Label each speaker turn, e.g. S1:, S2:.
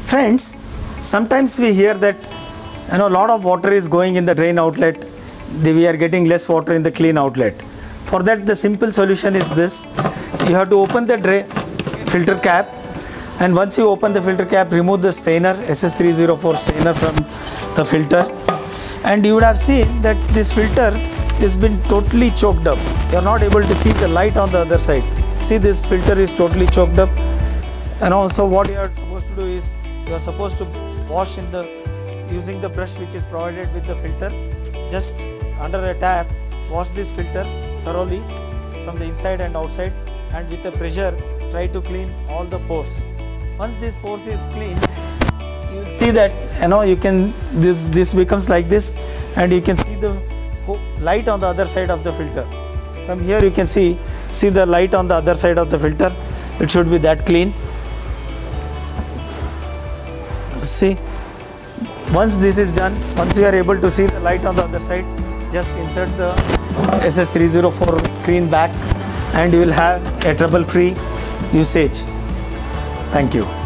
S1: Friends, sometimes we hear that a lot of water is going in the drain outlet, we are getting less water in the clean outlet. For that, the simple solution is this: you have to open the filter cap, and once you open the filter cap, remove the strainer, SS304 strainer from the filter, and you would have seen that this filter has been totally choked up. You are not able to see the light on the other side. See, this filter is totally choked up. And also what you are supposed to do is, you are supposed to wash using the brush which is provided with the filter. Just under a tap, wash this filter thoroughly from the inside and outside, and with the pressure try to clean all the pores. Once this pores is clean, you will see that you can this becomes like this, and you can see the light on the other side of the filter. From here you can see the light on the other side of the filter. It should be that clean. See, once this is done, once you are able to see the light on the other side, just insert the SS304 screen back, and you will have a trouble-free usage. Thank you.